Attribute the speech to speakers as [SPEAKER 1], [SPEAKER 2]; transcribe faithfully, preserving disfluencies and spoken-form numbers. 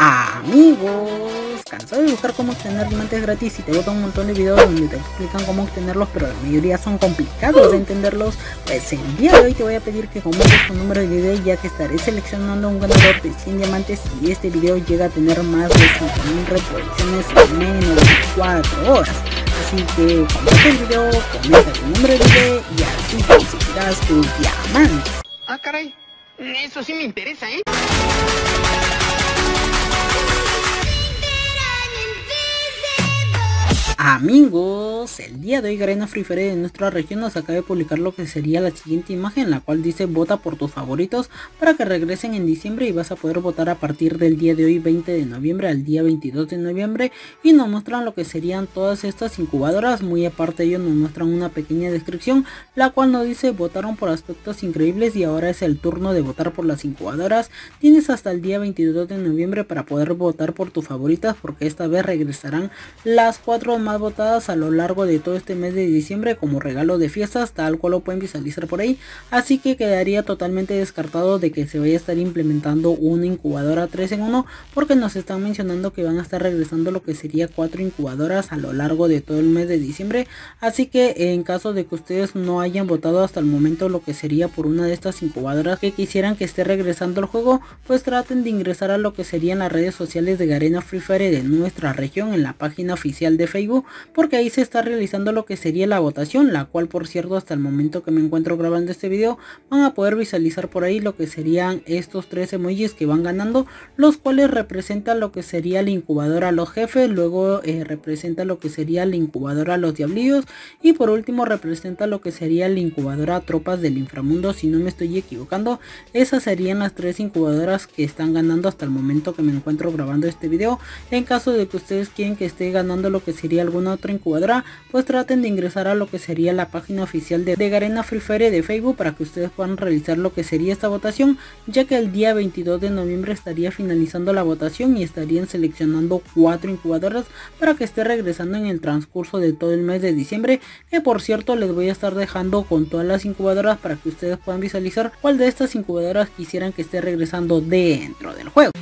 [SPEAKER 1] Amigos, cansado de buscar cómo obtener diamantes gratis y te botan un montón de videos donde te explican cómo obtenerlos, pero la mayoría son complicados de entenderlos. Pues el día de hoy te voy a pedir que comentes tu número de video, ya que estaré seleccionando un ganador de cien diamantes y este video llega a tener más de cinco mil reproducciones en menos de cuatro horas. Así que comparte el video, comenta tu número de video y así conseguirás tus diamantes.
[SPEAKER 2] Ah, caray, eso sí me interesa, ¿eh?
[SPEAKER 1] Amigos, el día de hoy Garena Free Fire de nuestra región nos acaba de publicar lo que sería la siguiente imagen, la cual dice: vota por tus favoritos para que regresen en diciembre, y vas a poder votar a partir del día de hoy, veinte de noviembre, al día veintidós de noviembre, y nos muestran lo que serían todas estas incubadoras. Muy aparte de ello nos muestran una pequeña descripción, la cual nos dice: votaron por aspectos increíbles y ahora es el turno de votar por las incubadoras. Tienes hasta el día veintidós de noviembre para poder votar por tus favoritas, porque esta vez regresarán las cuatro más votadas a lo largo de todo este mes de diciembre como regalo de fiestas, tal cual lo pueden visualizar por ahí. Así que quedaría totalmente descartado de que se vaya a estar implementando una incubadora tres en uno, porque nos están mencionando que van a estar regresando lo que sería cuatro incubadoras a lo largo de todo el mes de diciembre. Así que en caso de que ustedes no hayan votado hasta el momento lo que sería por una de estas incubadoras que quisieran que esté regresando al juego, pues traten de ingresar a lo que serían las redes sociales de Garena Free Fire de nuestra región, en la página oficial de Facebook, porque ahí se está realizando lo que sería la votación, la cual, por cierto, hasta el momento que me encuentro grabando este video, van a poder visualizar por ahí lo que serían estos tres emojis que van ganando, los cuales representan lo que sería la incubadora a los jefes, luego eh, representa lo que sería la incubadora a los diablillos, y por último representa lo que sería la incubadora a tropas del inframundo, si no me estoy equivocando. Esas serían las tres incubadoras que están ganando hasta el momento que me encuentro grabando este video. En caso de que ustedes quieren que esté ganando lo que sería alguna otra incubadora, pues traten de ingresar a lo que sería la página oficial de, de Garena Free Fire de Facebook para que ustedes puedan realizar lo que sería esta votación, ya que el día veintidós de noviembre estaría finalizando la votación y estarían seleccionando cuatro incubadoras para que esté regresando en el transcurso de todo el mes de diciembre, que por cierto les voy a estar dejando con todas las incubadoras para que ustedes puedan visualizar cuál de estas incubadoras quisieran que esté regresando dentro del juego.